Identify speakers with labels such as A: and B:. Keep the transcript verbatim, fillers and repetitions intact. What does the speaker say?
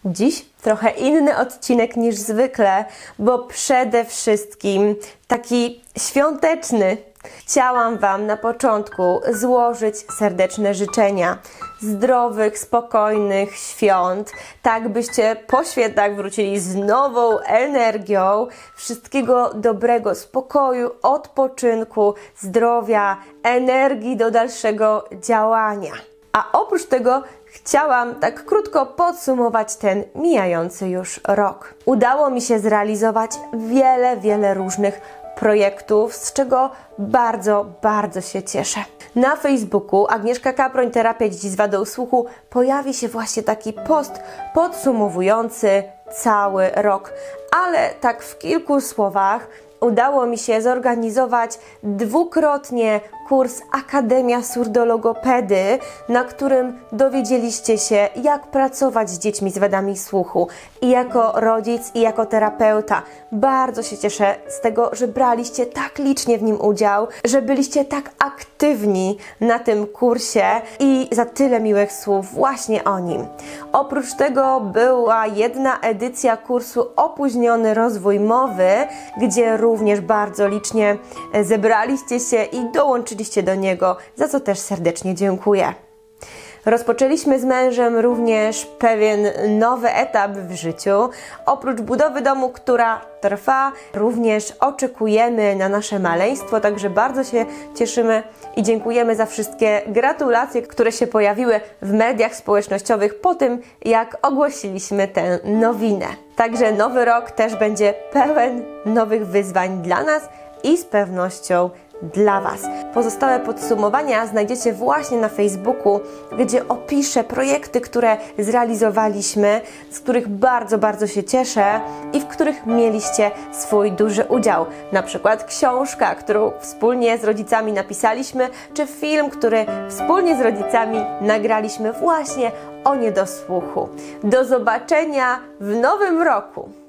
A: Dziś trochę inny odcinek niż zwykle, bo przede wszystkim taki świąteczny. Chciałam Wam na początku złożyć serdeczne życzenia zdrowych, spokojnych świąt, tak byście po świętach wrócili z nową energią, wszystkiego dobrego, spokoju, odpoczynku, zdrowia, energii do dalszego działania. A oprócz tego chciałam tak krótko podsumować ten mijający już rok. Udało mi się zrealizować wiele, wiele różnych projektów, z czego bardzo, bardzo się cieszę. Na Facebooku Agnieszka Kaproń, Terapia Dzieci z wadą słuchu, pojawi się właśnie taki post podsumowujący cały rok. Ale tak w kilku słowach udało mi się zorganizować dwukrotnie kurs Akademia Surdologopedy, na którym dowiedzieliście się, jak pracować z dziećmi z wadami słuchu i jako rodzic, i jako terapeuta. Bardzo się cieszę z tego, że braliście tak licznie w nim udział, że byliście tak aktywni na tym kursie i za tyle miłych słów właśnie o nim. Oprócz tego była jedna edycja kursu Opóźniony rozwój mowy, gdzie również bardzo licznie zebraliście się i dołączyliście do niego, za co też serdecznie dziękuję. Rozpoczęliśmy z mężem również pewien nowy etap w życiu. Oprócz budowy domu, która trwa, również oczekujemy na nasze maleństwo, także bardzo się cieszymy i dziękujemy za wszystkie gratulacje, które się pojawiły w mediach społecznościowych po tym, jak ogłosiliśmy tę nowinę. Także nowy rok też będzie pełen nowych wyzwań dla nas i z pewnością dla Was. Pozostałe podsumowania znajdziecie właśnie na Facebooku, gdzie opiszę projekty, które zrealizowaliśmy, z których bardzo, bardzo się cieszę i w których mieliście swój duży udział. Na przykład książka, którą wspólnie z rodzicami napisaliśmy, czy film, który wspólnie z rodzicami nagraliśmy właśnie o niedosłuchu. Do zobaczenia w nowym roku!